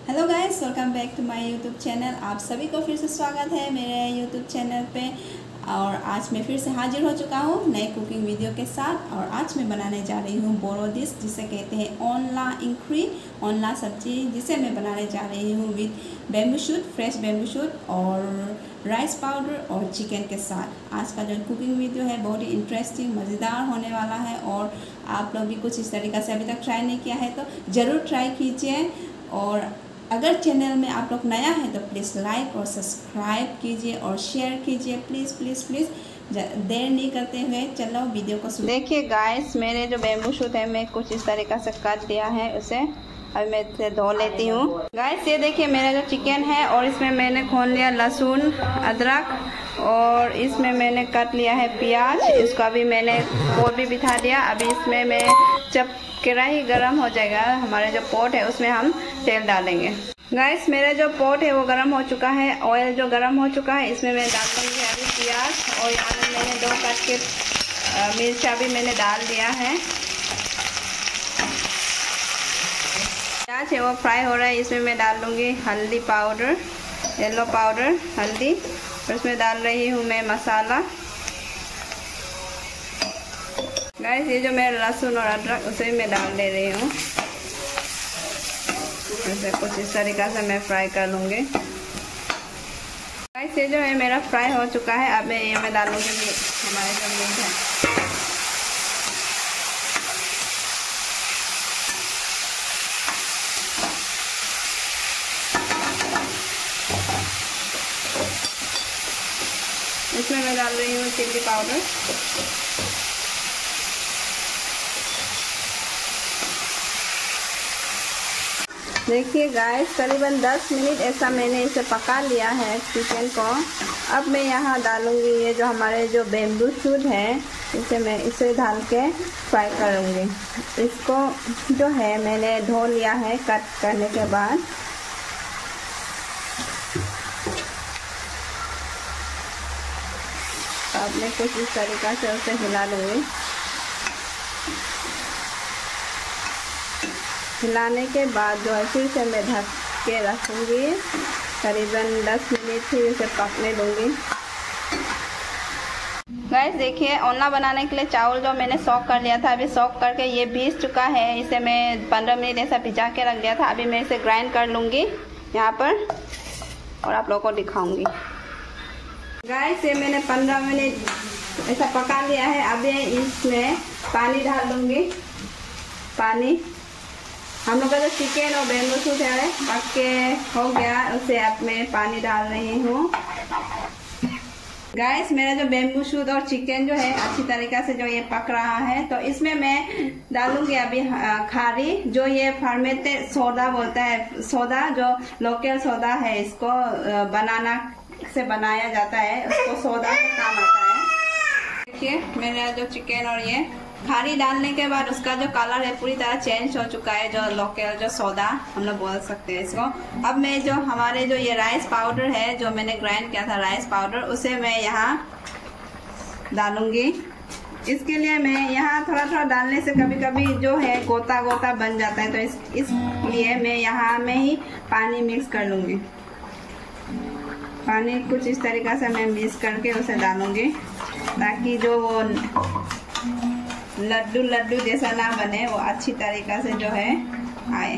Hello guys, welcome back to my YouTube channel. आप सभी को फिर से स्वागत है मेरे यूट्यूब चैनल पे। और आज मैं फिर से हाजिर हो चुका हूँ नए कुकिंग वीडियो के साथ। और आज मैं बनाने जा रही हूँ बोरो डिश, जिसे कहते हैं ओनला इंक्री, ओनला सब्जी, जिसे मैं बनाने जा रही हूँ with bamboo shoot, fresh bamboo shoot और राइस पाउडर और चिकन के साथ। आज का जो कुकिंग वीडियो है बहुत ही इंटरेस्टिंग, मज़ेदार होने वाला है। और आप लोग भी कुछ इस तरीक़ा से अभी तक ट्राई नहीं किया है तो ज़रूर ट्राई कीजिए। और अगर चैनल में आप लोग नया है तो प्लीज़ लाइक और सब्सक्राइब कीजिए और शेयर कीजिए, प्लीज़ प्लीज़ प्लीज़। देर नहीं करते हुए चलो वीडियो को शुरू। देखिए गाइस, मेरे जो बेम्बू शूट है मैं कुछ इस तरीक़ा से काट लिया है उसे। अब मैं इसे धो लेती हूँ। गाइस ये देखिए मेरा जो चिकन है और इसमें मैंने खोल लिया लहसुन, अदरक और इसमें मैंने काट लिया है प्याज। इसको अभी मैंने पोट भी बिठा दिया। अभी इसमें मैं जब कढ़ाई गरम हो जाएगा, हमारे जो पोट है उसमें हम तेल डालेंगे। गाइस मेरा जो पोट है वो गरम हो चुका है, ऑयल जो गरम हो चुका है इसमें मैं डाल दूँगी अभी प्याज। और यहाँ में मैंने 2 काट के मिर्चा भी मैंने डाल दिया है। प्याज है वो फ्राई हो रहा है, इसमें मैं डाल दूँगी हल्दी पाउडर, येलो पाउडर हल्दी। और इसमें डाल रही हूँ मैं मसाला। गाइस ये जो मैं लहसुन और अदरक उसे मैं डाल दे रही हूँ। ऐसे कुछ इस तरीक़ा से मैं फ्राई कर लूँगी। गाइस ये जो है मेरा फ्राई हो चुका है। अब मैं ये डालूँगी हमारे जो मीट है। इसमें मैं डाल रही हूँ चिल्ली पाउडर। देखिए गाइस करीबन 10 मिनट ऐसा मैंने इसे पका लिया है चिकन को। अब मैं यहाँ डालूँगी ये जो हमारे जो बेम्बू शूट है, इसे डाल के फ्राई करूँगी। इसको जो है मैंने धो लिया है कट करने के बाद। अब मैं कुछ इस तरीक़ा से उसे हिला लूँगी। हिलाने के बाद जो है फिर से मैं ढक के रखूँगी। करीबन 10 मिनट फिर इसे पकने दूँगी। गाइस देखिए ओनला बनाने के लिए चावल जो मैंने सॉक कर लिया था, अभी सॉक करके ये भीग चुका है। इसे मैं 15 मिनट ऐसा भिजा के रख दिया था। अभी मैं इसे ग्राइंड कर लूँगी यहाँ पर और आप लोगों को दिखाऊँगी। गाइस ये मैंने 15 मिनट ऐसा पका लिया है। अभी इसमें पानी डाल दूँगी। पानी हम लोग का जो चिकन और बेम्बू शूट है पक के हो गया, उसे अब मैं पानी डाल रही हूँ। गाइस मेरा जो बेम्बू शूट और चिकन जो है अच्छी तरीक़ा से जो ये पक रहा है, तो इसमें मैं डालूंगी अभी खारी, जो ये फर्मेंटेड सोडा बोलता है। सोडा जो लोकल सोडा है, इसको बनाना से बनाया जाता है, उसको सोडा का काम आता है। देखिए मेरा जो चिकन और ये खारी डालने के बाद उसका जो कलर है पूरी तरह चेंज हो चुका है, जो लोकल जो सोडा हम लोग बोल सकते हैं इसको। अब मैं जो हमारे जो ये राइस पाउडर है जो मैंने ग्राइंड किया था राइस पाउडर, उसे मैं यहाँ डालूंगी। इसके लिए मैं यहाँ थोड़ा थोड़ा डालने से कभी कभी जो है गोता गोता बन जाता है, तो इसलिए मैं यहाँ में ही पानी मिक्स कर लूँगी। पानी कुछ इस तरीक़ा से मैं मिक्स करके उसे डालूँगी, ताकि जो वो लड्डू लड्डू जैसा ना बने, वो अच्छी तरीक़ा से जो है आए।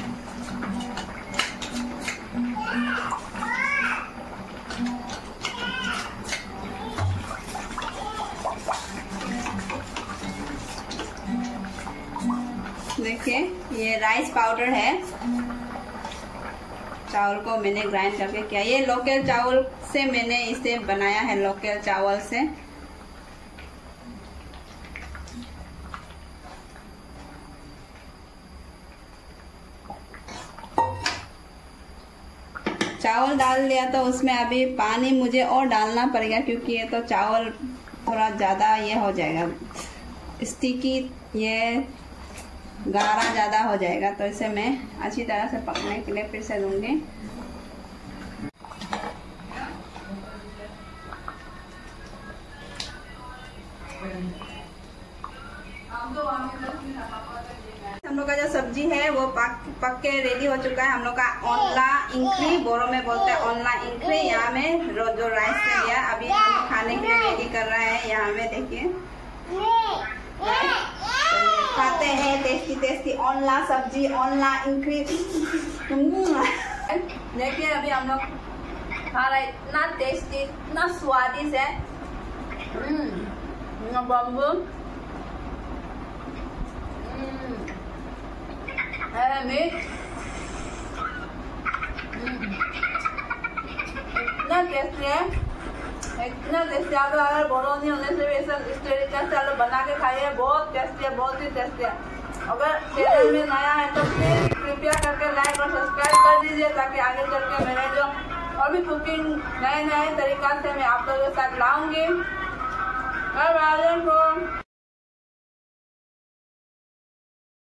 देखिए ये राइस पाउडर है, चावल को मैंने ग्राइंड करके किया। ये लोकल चावल से मैंने इसे बनाया है, लोकल चावल से। चावल डाल दिया तो उसमें अभी पानी मुझे और डालना पड़ेगा, क्योंकि ये तो चावल थोड़ा ज़्यादा ये हो जाएगा स्टिकी, ये गाढ़ा ज़्यादा हो जाएगा। तो इसे मैं अच्छी तरह से पकने के लिए फिर से दूंगी। हम लोग का जो सब्जी है वो पक के रेडी हो चुका है हम लोग का ओनला इंक्री, बोरो में बोलते हैं ओनला इंक्री। यहाँ में जो राइस से लिया अभी हम खाने के लिए रेडी कर रहे हैं। यहाँ में देखिए खाते हैं टेस्टी टेस्टी ओनला सब्जी, ओनला इंक्री। देखिए अभी हम लोग खा रहे, इतना टेस्टी, इतना स्वादिष्ट है। बम्बू इतना टेस्टी है, इतना टेस्टी। आप अगर बोरो नहीं होने से भी ऐसा इस तरीके से आप बना के खाइए, बहुत टेस्टी है, बहुत ही टेस्टी है। अगर चैनल में नया है तो प्लीज कृपया करके लाइक और सब्सक्राइब कर दीजिए, ताकि आगे चल के मेरे जो और भी कुकिंग नए नए तरीका से मैं आप लोगों के साथ लाऊंगी। Bye bye.